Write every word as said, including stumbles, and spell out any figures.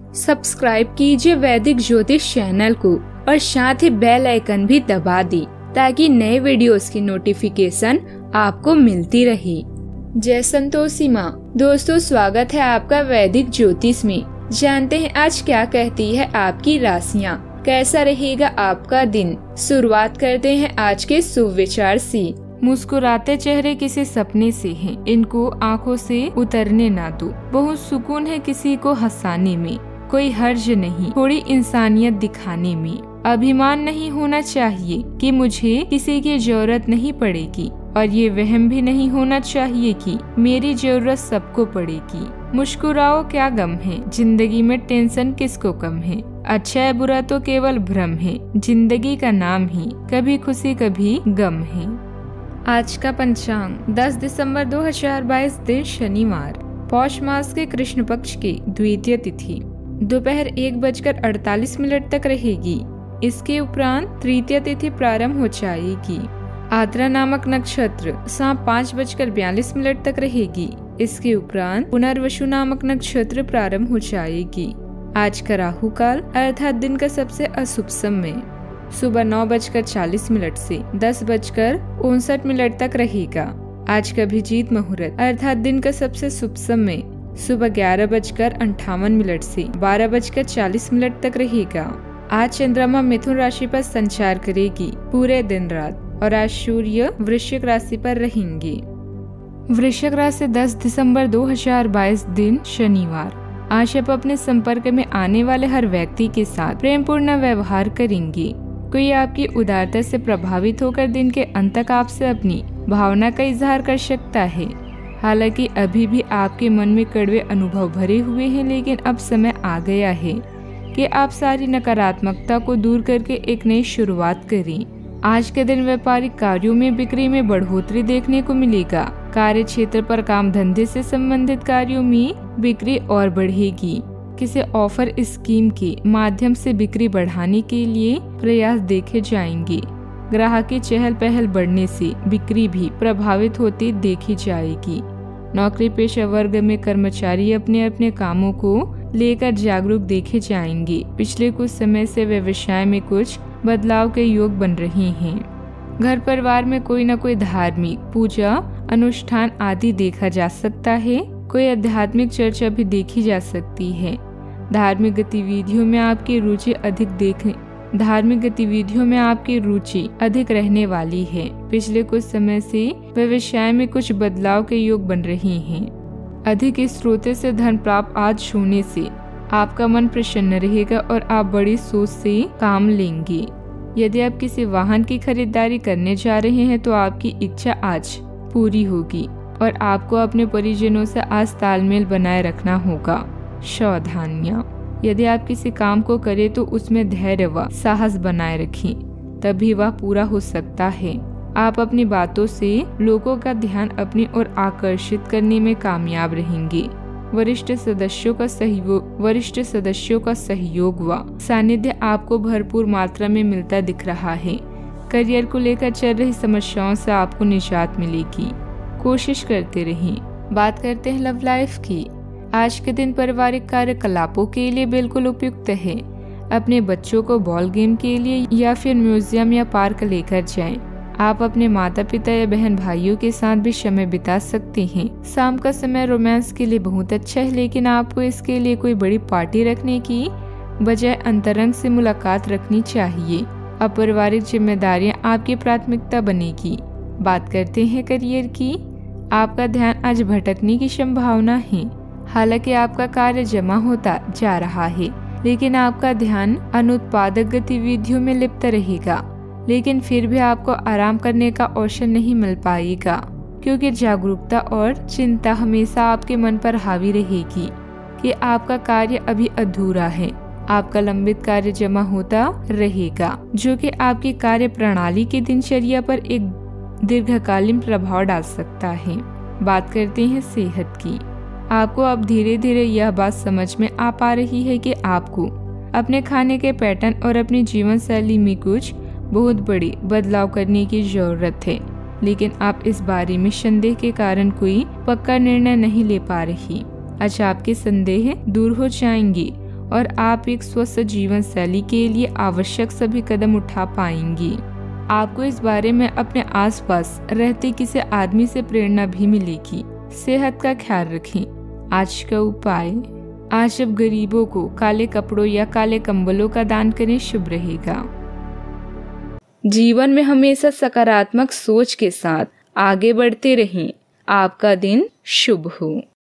Subscribe कीजिए वैदिक ज्योतिष चैनल को और साथ ही बेल आइकन भी दबा दी ताकि नए वीडियोस की नोटिफिकेशन आपको मिलती रहे। जय संतोषी माँ। दोस्तों, स्वागत है आपका वैदिक ज्योतिष में। जानते हैं आज क्या कहती है आपकी राशियाँ, कैसा रहेगा आपका दिन। शुरुआत करते हैं आज के शुभ विचार से। मुस्कुराते चेहरे किसी सपने से हैं, इनको आंखों से उतरने ना दो। बहुत सुकून है किसी को हंसाने में, कोई हर्ज नहीं थोड़ी इंसानियत दिखाने में। अभिमान नहीं होना चाहिए कि मुझे किसी की जरूरत नहीं पड़ेगी, और ये वहम भी नहीं होना चाहिए कि मेरी जरूरत सबको पड़ेगी। मुस्कुराओ क्या गम है, जिंदगी में टेंशन किसको कम है। अच्छा है बुरा तो केवल भ्रम है, जिंदगी का नाम ही कभी खुशी कभी गम है। आज का पंचांग दस दिसंबर दो हजार बाईस, दिन शनिवार, पौष मास के कृष्ण पक्ष की द्वितीय तिथि दोपहर एक बजकर अड़तालीस मिनट तक रहेगी। इसके उपरांत तृतीय तिथि प्रारंभ हो जाएगी। आद्रा नामक नक्षत्र शाम पाँच बजकर बयालीस मिनट तक रहेगी। इसके उपरांत पुनर्वसु नामक नक्षत्र प्रारंभ हो जाएगी। आज का राहु काल अर्थात दिन का सबसे अशुभ समय सुबह नौ बजकर चालीस मिनट से दस बजकर उनसठ मिनट तक रहेगा। आज का अभिजीत मुहूर्त अर्थात दिन का सबसे शुभ समय सुबह ग्यारह बजकर अंठावन मिनट से बारह बजकर चालीस मिनट तक रहेगा। आज चंद्रमा मिथुन राशि पर संचार करेगी पूरे दिन रात, और आज सूर्य वृश्चिक राशि पर रहेंगे। वृश्चिक राशि दस दिसंबर दो हजार बाईस, दिन शनिवार। आज आप अपने संपर्क में आने वाले हर व्यक्ति के साथ प्रेम पूर्ण व्यवहार करेंगे। कोई आपकी उदारता से प्रभावित होकर दिन के अंत तक आपसे अपनी भावना का इजहार कर सकता है। हालांकि अभी भी आपके मन में कड़वे अनुभव भरे हुए हैं, लेकिन अब समय आ गया है कि आप सारी नकारात्मकता को दूर करके एक नई शुरुआत करें। आज के दिन व्यापारिक कार्यों में बिक्री में बढ़ोतरी देखने को मिलेगा। कार्य क्षेत्र पर काम धंधे से संबंधित कार्यों में बिक्री और बढ़ेगी। किसी ऑफर स्कीम के माध्यम से बिक्री बढ़ाने के लिए प्रयास देखे जाएंगे। ग्राहक की चहल पहल बढ़ने से बिक्री भी प्रभावित होती देखी जाएगी। नौकरी पेशा वर्ग में कर्मचारी अपने अपने कामों को लेकर जागरूक देखे जाएंगे। पिछले कुछ समय से व्यवसाय में कुछ बदलाव के योग बन रहे हैं। घर परिवार में कोई न कोई धार्मिक पूजा अनुष्ठान आदि देखा जा सकता है। कोई आध्यात्मिक चर्चा भी देखी जा सकती है। धार्मिक गतिविधियों में आपकी रुचि अधिक देख धार्मिक गतिविधियों में आपकी रुचि अधिक रहने वाली है। पिछले कुछ समय से व्यवसाय में कुछ बदलाव के योग बन रहे हैं। अधिक स्रोतों से धन प्राप्त आज होने से आपका मन प्रसन्न रहेगा और आप बड़ी सोच से काम लेंगे। यदि आप किसी वाहन की खरीदारी करने जा रहे हैं तो आपकी इच्छा आज पूरी होगी, और आपको अपने परिजनों से आज तालमेल बनाए रखना होगा। सावधानियां, यदि आप किसी काम को करें तो उसमें धैर्य व साहस बनाए रखें, तभी वह पूरा हो सकता है। आप अपनी बातों से लोगों का ध्यान अपनी ओर आकर्षित करने में कामयाब रहेंगे। वरिष्ठ सदस्यों का सहयोग वरिष्ठ सदस्यों का सहयोग व सानिध्य आपको भरपूर मात्रा में मिलता दिख रहा है। करियर को लेकर चल रही समस्याओं से आपको निजात मिलेगी। कोशिश करते रहें। बात करते हैं लव लाइफ की। आज के दिन पारिवारिक कार्यकलापों के लिए बिल्कुल उपयुक्त है। अपने बच्चों को बॉल गेम के लिए या फिर म्यूजियम या पार्क लेकर जाएं। आप अपने माता पिता या बहन भाइयों के साथ भी समय बिता सकते हैं। शाम का समय रोमांस के लिए बहुत अच्छा है, लेकिन आपको इसके लिए कोई बड़ी पार्टी रखने की बजाय अंतरंग से मुलाकात रखनी चाहिए। अब पारिवारिक जिम्मेदारियां आपकी प्राथमिकता बनेगी। बात करते हैं करियर की। आपका ध्यान आज भटकने की संभावना है। हालांकि आपका कार्य जमा होता जा रहा है, लेकिन आपका ध्यान अनुत्पादक गतिविधियों में लिप्त रहेगा। लेकिन फिर भी आपको आराम करने का अवसर नहीं मिल पाएगा, क्योंकि जागरूकता और चिंता हमेशा आपके मन पर हावी रहेगी कि आपका कार्य अभी अधूरा है। आपका लंबित कार्य जमा होता रहेगा, जो कि आपकी कार्य प्रणाली की दिनचर्या पर एक दीर्घकालीन प्रभाव डाल सकता है। बात करते हैं सेहत की। आपको अब धीरे धीरे यह बात समझ में आ पा रही है कि आपको अपने खाने के पैटर्न और अपनी जीवन शैली में कुछ बहुत बड़ी बदलाव करने की जरूरत है, लेकिन आप इस बारे में संदेह के कारण कोई पक्का निर्णय नहीं ले पा रही। आज आपके संदेह दूर हो जाएंगे और आप एक स्वस्थ जीवन शैली के लिए आवश्यक सभी कदम उठा पाएंगी। आपको इस बारे में अपने आसपास रहते किसी आदमी से प्रेरणा भी मिलेगी। सेहत का ख्याल रखें। आज का उपाय, आज जब गरीबों को काले कपड़ों या काले कंबलों का दान करें, शुभ रहेगा। जीवन में हमेशा सकारात्मक सोच के साथ आगे बढ़ते रहें। आपका दिन शुभ हो।